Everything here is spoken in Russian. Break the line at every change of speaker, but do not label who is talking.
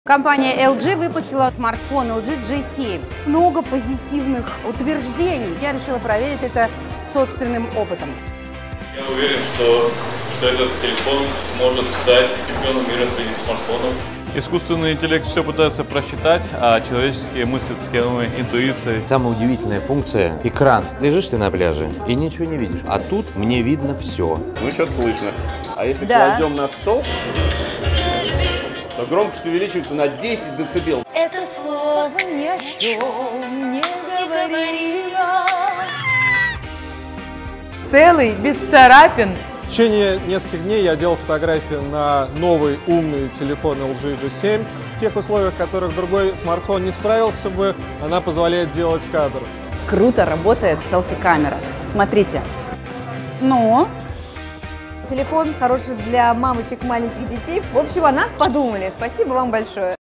Компания LG выпустила смартфон LG G7. Много позитивных утверждений. Я решила проверить это собственным опытом.
Я уверен, что этот телефон сможет стать чемпионом мира среди смартфонов. Искусственный интеллект все пытается просчитать, а человеческие мысли схемы интуиции.
Самая удивительная функция – экран. Лежишь ты на пляже и ничего не видишь, а тут мне видно все.
Ну, что-то слышно. А если кладем на стол, то громкость увеличивается на 10 дБ.
Это слово ни о чем не говорила.
Целый, без царапин.
В течение нескольких дней я делал фотографии на новый умный телефон LG G7. В тех условиях, в которых другой смартфон не справился бы, она позволяет делать кадр.
Круто работает селфи-камера. Смотрите. Ну?
Телефон хороший для мамочек маленьких детей. В общем, о нас подумали. Спасибо вам большое.